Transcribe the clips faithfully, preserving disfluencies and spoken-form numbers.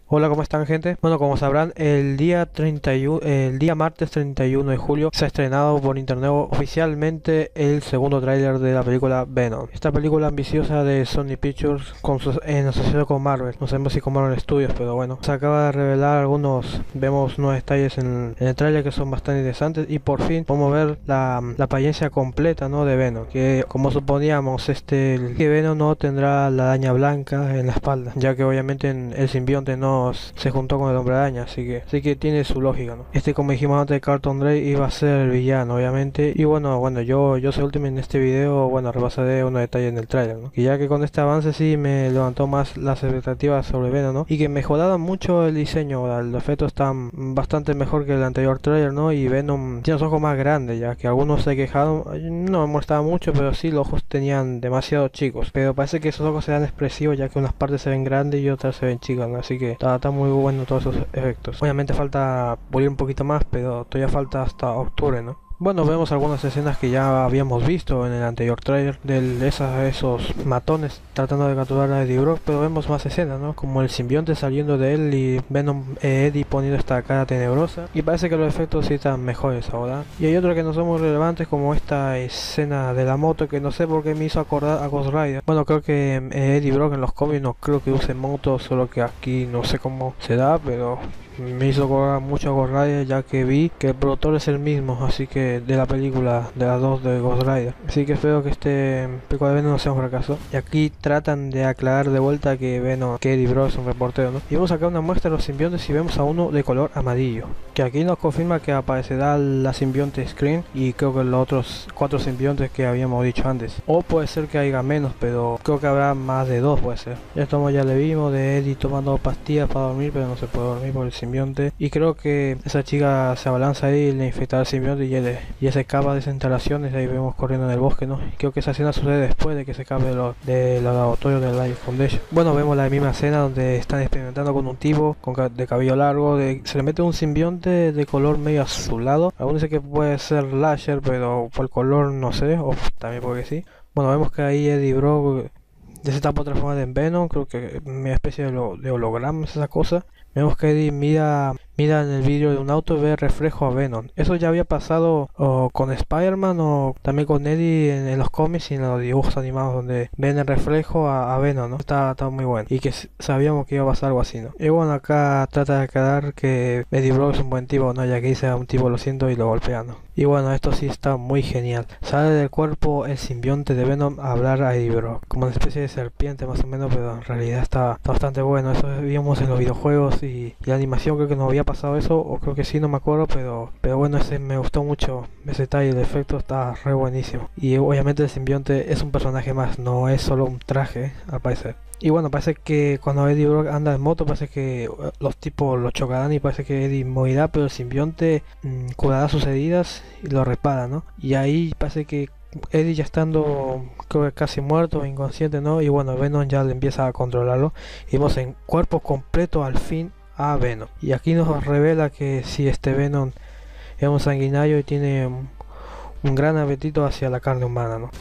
Hola, ¿cómo están, gente? Bueno, como sabrán, el día treinta y uno, el día martes treinta y uno de julio se ha estrenado por internet oficialmente el segundo tráiler de la película Venom. Esta película ambiciosa de Sony Pictures con su- en asociación con Marvel. No sabemos si con Marvel Studios, pero bueno. Se acaba de revelar algunos, vemos unos detalles en, en el tráiler que son bastante interesantes y por fin podemos ver la, la apariencia completa, ¿no?, de Venom. Que como suponíamos, este, el- que Venom no tendrá la araña blanca en la espalda, ya que obviamente en el simbionte no se juntó con el hombre araña, así que así que tiene su lógica, ¿no? Este, como dijimos antes, Carlton Drake iba a ser el villano, obviamente. Y bueno, bueno, yo yo soy último en este video, bueno, repasaré unos detalles en el tráiler, ¿no? Y ya que con este avance sí me levantó más las expectativas sobre Venom, ¿no? Y que mejoraron mucho el diseño, ¿verdad? Los efectos están bastante mejor que el anterior tráiler, ¿no? Y Venom tiene los ojos más grandes, ya que algunos se quejaron, no me molestaba mucho, pero sí los ojos tenían demasiado chicos. Pero parece que esos ojos se dan expresivos, ya que unas partes se ven grandes y otras se ven chicas, ¿no? Así que está, está muy bueno todos esos efectos. Obviamente falta pulir un poquito más, pero todavía falta hasta octubre, ¿no? Bueno, vemos algunas escenas que ya habíamos visto en el anterior trailer de esas, esos matones tratando de capturar a Eddie Brock, pero vemos más escenas, ¿no? Como el simbionte saliendo de él y Venom, eh, Eddie poniendo esta cara tenebrosa, y parece que los efectos sí están mejores ahora. Y hay otros que no son muy relevantes, como esta escena de la moto, que no sé por qué me hizo acordar a Ghost Rider. Bueno, creo que eh, Eddie Brock en los cómics no creo que use moto, solo que aquí no sé cómo se da, pero me hizo acordar mucho a Ghost Rider, ya que vi que el productor es el mismo, así que de la película, de las dos de Ghost Rider. Así que espero que este película de Venom no sea un fracaso. Y aquí tratan de aclarar de vuelta que Venom, que Eddie Brock es un reportero, ¿no? Y vamos acá una muestra de los simbiontes y vemos a uno de color amarillo, que aquí nos confirma que aparecerá la simbionte Scream y creo que los otros cuatro simbiontes que habíamos dicho antes. O puede ser que haya menos, pero creo que habrá más de dos, puede ser. Esto ya le vimos de Eddie tomando pastillas para dormir, pero no se puede dormir por el simbionte. Y creo que esa chica se abalanza ahí y le infecta al simbionte y él, y él se escapa de esas instalaciones. Ahí vemos corriendo en el bosque, ¿no? Y creo que esa escena sucede después de que se escape de los de los laboratorios de Life Foundation. Bueno, vemos la misma escena donde están experimentando con un tipo con ca de cabello largo, de, se le mete un simbionte de color medio azulado. Algunos dicen que puede ser Lasher, pero por el color no sé, o también porque sí. Bueno, vemos que ahí Eddie Brock ya se está transformando en Venom, creo que una especie de, holo de holograma es esa cosa. Vemos que Eddie mira, mira en el vídeo de un auto y ve reflejo a Venom. Eso ya había pasado o con Spider-Man o también con Eddie en, en los cómics y en los dibujos animados, donde ven el reflejo a, a Venom, ¿no? Está, está muy bueno. Y que sabíamos que iba a pasar algo así, ¿no? Y bueno, acá trata de aclarar que Eddie Brock es un buen tipo, ¿no? Ya que dice a un tipo lo siento y lo golpea, ¿no? Y bueno, esto sí está muy genial. Sale del cuerpo el simbionte de Venom a hablar a Eddie Brock, como una especie de serpiente más o menos, pero en realidad está, está bastante bueno. Eso vimos en los videojuegos y, y la animación, creo que no había pasado eso, o creo que sí, no me acuerdo, pero pero bueno, ese me gustó mucho ese detalle, el efecto está re buenísimo. Y obviamente el simbionte es un personaje más, no es solo un traje, al parecer. Y bueno, parece que cuando Eddie Brock anda en moto, parece que los tipos lo chocarán y parece que Eddie morirá, pero el simbionte mmm, curará sus heridas y lo repara, ¿no? Y ahí parece que Eddie ya estando, creo que casi muerto, inconsciente, ¿no? Y bueno, Venom ya le empieza a controlarlo. Y vemos en cuerpo completo al fin a Venom. Y aquí nos revela que si este Venom es un sanguinario y tiene un, un gran apetito hacia la carne humana, ¿no?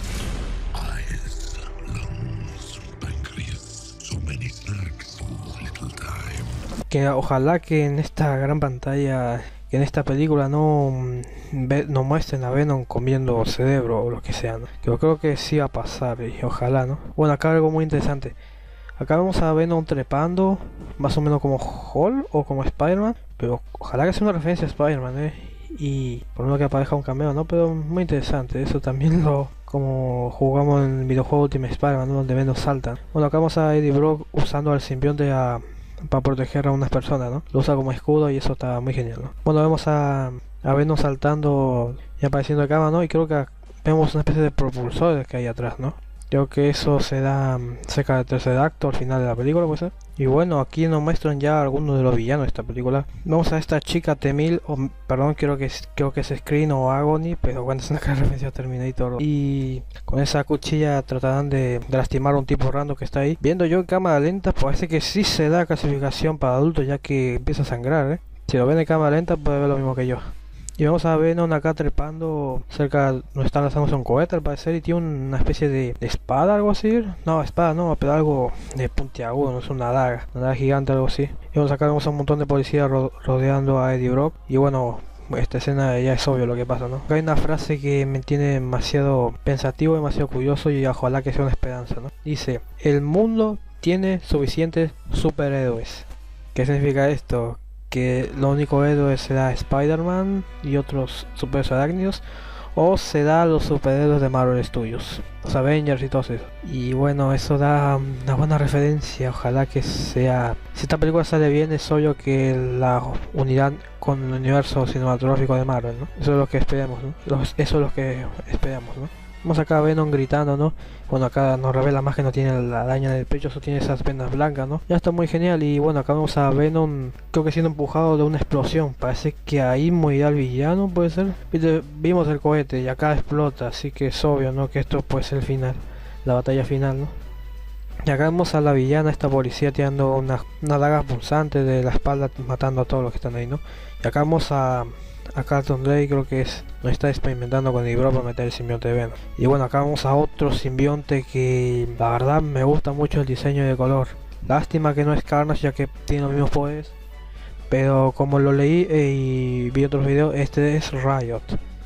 Que ojalá que en esta gran pantalla, que en esta película no, ve, no muestren a Venom comiendo cerebro o lo que sea, ¿no? Yo creo que sí va a pasar y ojalá, ¿no? Bueno, acá algo muy interesante. Acá vemos a Venom trepando, más o menos como Hulk o como Spider-Man, pero ojalá que sea una referencia a Spider-Man, ¿eh? Y por lo menos que aparezca un cameo, ¿no? Pero muy interesante, eso también lo... como jugamos en el videojuego Ultimate Spider-Man, ¿no? Donde Venom salta. Bueno, acá vemos a Eddie Brock usando al simbionte a... para proteger a unas personas, ¿no? Lo usa como escudo y eso está muy genial, ¿no? Bueno, vemos a, a Venom saltando y apareciendo de cama, ¿no? Y creo que vemos una especie de propulsores que hay atrás, ¿no? Creo que eso se da cerca del tercer acto, al final de la película, puede ser. Y bueno, aquí nos muestran ya algunos de los villanos de esta película. Vemos a esta chica T-mil, o perdón, creo que, creo que es Scream o Agony, pero bueno, es una referencia a Terminator. Y con esa cuchilla tratarán de, de lastimar a un tipo random que está ahí. Viendo yo en cámara lenta, parece que sí se da clasificación para adultos, ya que empieza a sangrar, ¿eh? Si lo ven en cámara lenta, puede ver lo mismo que yo. Y vemos a Venom acá trepando cerca, no está lanzándose un cohete al parecer, y tiene una especie de, de espada, algo así. No, espada no, pero algo de puntiagudo, no es una daga, una daga gigante, algo así. Y vemos acá, vemos a un montón de policías ro rodeando a Eddie Brock. Y bueno, esta escena ya es obvio lo que pasa, ¿no? Acá hay una frase que me tiene demasiado pensativo, demasiado curioso, y ojalá que sea una esperanza, ¿no? Dice: el mundo tiene suficientes superhéroes. ¿Qué significa esto? Que lo único héroe será Spider-Man y otros superhéroes arácnidos, o será los superhéroes de Marvel Studios, los Avengers y todo eso. Y bueno, eso da una buena referencia. Ojalá que sea, si esta película sale bien, es obvio que la unidad con el universo cinematográfico de Marvel, ¿no? Eso es lo que esperamos, ¿no? Los, eso es lo que esperamos, ¿no? Vemos acá a Venom gritando, ¿no? Bueno, acá nos revela más que no tiene la araña en el pecho, solo tiene esas vendas blancas, ¿no? Ya está muy genial. Y bueno, acá vemos a Venom, creo que siendo empujado de una explosión. Parece que ahí morirá el villano, puede ser. ¿Viste? Vimos el cohete y acá explota, así que es obvio, ¿no? Que esto puede ser el final, la batalla final, ¿no? Y acá vemos a la villana, esta policía tirando una, una daga punzante de la espalda, matando a todos los que están ahí, ¿no? Y acá vemos a... a Carlton Drake, creo que es, no está experimentando con Eddie Brock para meter el simbionte de Venom. Y bueno, acá vamos a otro simbionte que la verdad me gusta mucho el diseño de color. Lástima que no es Carnage, ya que tiene los mismos poderes, pero como lo leí eh, y vi otros videos, este es Riot.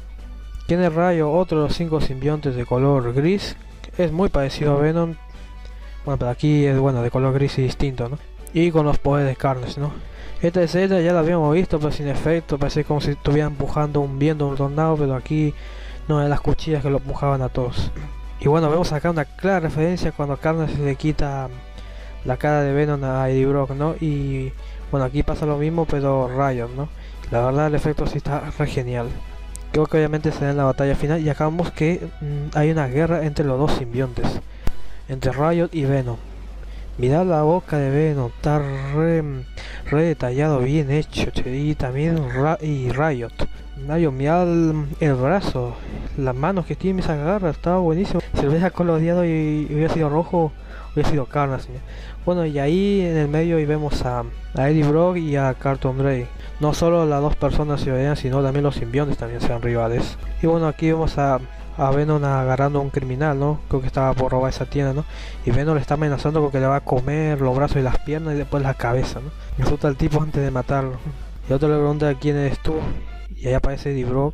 ¿Quién es Riot? Otro de los cinco simbiontes de color gris. Es muy parecido a Venom, bueno, pero aquí es bueno de color gris y distinto, ¿no? Y con los poderes de Carnage, ¿no? Esta escena ya la habíamos visto, pero sin efecto, parece como si estuviera empujando un viento, un tornado, pero aquí no, eran las cuchillas que lo empujaban a todos. Y bueno, vemos acá una clara referencia cuando Carnage le quita la cara de Venom a Eddie Brock, ¿no? Y bueno, aquí pasa lo mismo, pero Riot, ¿no? La verdad el efecto sí está re genial. Creo que obviamente será en la batalla final, y acá vemos que mmm, hay una guerra entre los dos simbiontes, entre Riot y Venom. Mirad la boca de Venom, está re, re detallado, bien hecho, che, y también Ra y Riot. Riot, mirad el, el brazo, las manos que tiene esa garra, estaba buenísimo. Si lo hubiera coloreado y, y hubiera sido rojo, hubiera sido Carnage. Bueno, y ahí en el medio y vemos a, a Eddie Brock y a Carlton Drake. No solo las dos personas se vean, sino también los simbiontes también sean rivales. Y bueno, aquí vemos a... a Venom agarrando a un criminal, ¿no? Creo que estaba por robar esa tienda, ¿no? Y Venom le está amenazando porque le va a comer los brazos y las piernas y después la cabeza, ¿no? Insulta al tipo antes de matarlo. Y otro le pregunta quién eres tú, y ahí aparece Eddie Brock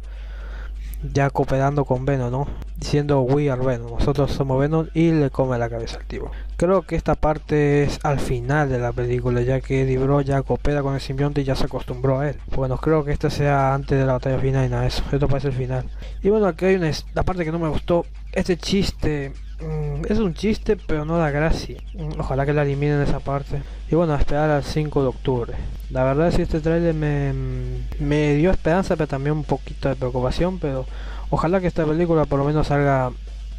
ya cooperando con Venom, ¿no? Diciendo we are Venom, nosotros somos Venom, y le come la cabeza al tipo. Creo que esta parte es al final de la película, ya que Eddie Brock ya coopera con el simbionte y ya se acostumbró a él. Bueno, creo que esta sea antes de la batalla final y nada de eso, esto parece el final. Y bueno, aquí hay una la parte que no me gustó, este chiste. Mm, es un chiste, pero no da gracia. Mm, ojalá que la eliminen esa parte. Y bueno, a esperar al cinco de octubre. La verdad, si este trailer me, me dio esperanza, pero también un poquito de preocupación. Pero ojalá que esta película por lo menos salga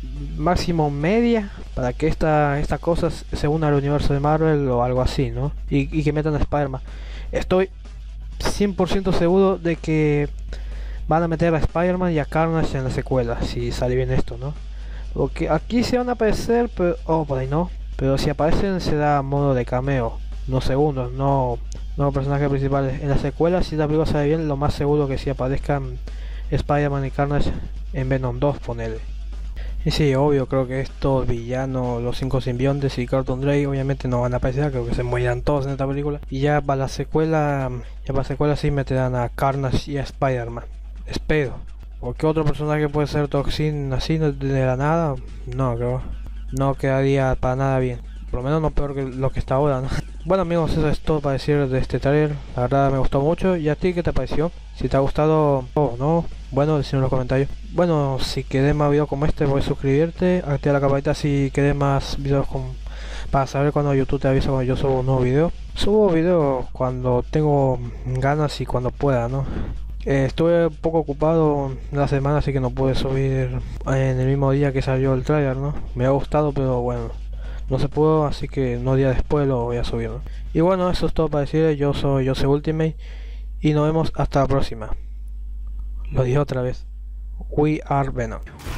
máximo media, para que esta, esta cosa se una al universo de Marvel o algo así, ¿no? Y, y que metan a Spider-Man. Estoy cien por ciento seguro de que van a meter a Spider-Man y a Carnage en la secuela, si sale bien esto, ¿no? Porque aquí se van a aparecer, pero... oh, por ahí no. Pero si aparecen será modo de cameo, no segundos, no, no personajes principales. En la secuela, si la película sale bien, lo más seguro que si aparezcan Spider-Man y Carnage en Venom dos, ponele. Y sí, obvio, creo que estos villanos, los cinco simbiontes y Carlton Drake, obviamente no van a aparecer, creo que se morirán todos en esta película. Y ya para la secuela, ya para la secuela sí meterán a Carnage y a Spider-Man. Espero. Porque otro personaje puede ser Toxin así de la nada, no creo, no quedaría para nada bien, por lo menos no peor que lo que está ahora, ¿no? Bueno amigos, eso es todo para decir de este trailer, la verdad me gustó mucho. ¿Y a ti qué te pareció? Si te ha gustado o no, bueno, decime en los comentarios. Bueno, si querés más videos como este, voy a suscribirte, activa la campanita si querés más videos con... para saber cuando YouTube te avisa cuando yo subo un nuevo video. Subo videos cuando tengo ganas y cuando pueda, ¿no? Eh, estuve un poco ocupado la semana, así que no pude subir en el mismo día que salió el trailer, ¿no? Me ha gustado, pero bueno, no se pudo, así que unos días después lo voy a subir, ¿no? Y bueno, eso es todo para decirles. Yo soy Jose Ultimate y nos vemos hasta la próxima. Lo dije otra vez. We are Venom.